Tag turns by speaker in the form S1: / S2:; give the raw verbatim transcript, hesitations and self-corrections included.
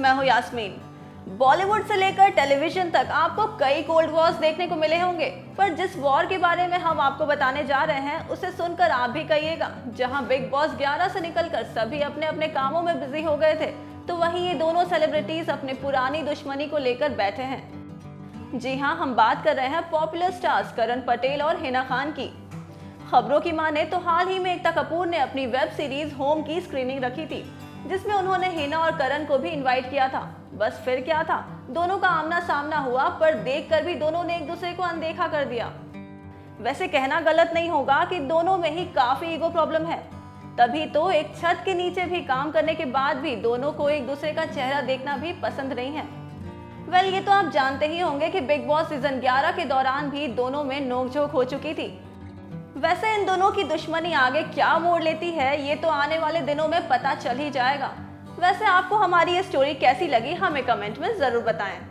S1: मैं हूँ यास्मीन। बॉलीवुड से लेकर टेलीविजन तक आपको कई कोल्ड वॉर्स देखने को मिले होंगे, पर जिस वॉर के बारे में हम आपको बताने जा रहे हैं उसे सुनकर आप भी कहिएगा। जहां बिग बॉस ग्यारह से निकलकर सभी अपने अपने कामों में बिजी हो गए थे, तो वहीं ये दोनों सेलिब्रिटीज अपने पुरानी दुश्मनी को लेकर बैठे हैं। जी हाँ, हम बात कर रहे हैं पॉपुलर स्टार्स करण पटेल और हिना खान की। खबरों की माने तो हाल ही में एकता कपूर ने अपनी वेब सीरीज होम की स्क्रीनिंग रखी थी, जिसमें उन्होंने हिना और करण को भी इनवाइट किया था। बस फिर क्या था, दोनों का आमना सामना हुआ, पर देखकर भी दोनों ने एक दूसरे को अनदेखा कर दिया। वैसे कहना गलत नहीं होगा कि दोनों में ही काफी ईगो प्रॉब्लम है, तभी तो एक छत के नीचे भी काम करने के बाद भी दोनों को एक दूसरे का चेहरा देखना भी पसंद नहीं है। वेल, ये तो आप जानते ही होंगे कि बिग बॉस सीजन ग्यारह के दौरान भी दोनों में नोकझोंक हो चुकी थी। वैसे इन दोनों की दुश्मनी आगे क्या मोड़ लेती है, ये तो आने वाले दिनों में पता चल ही जाएगा। वैसे आपको हमारी ये स्टोरी कैसी लगी, हमें कमेंट में जरूर बताएं।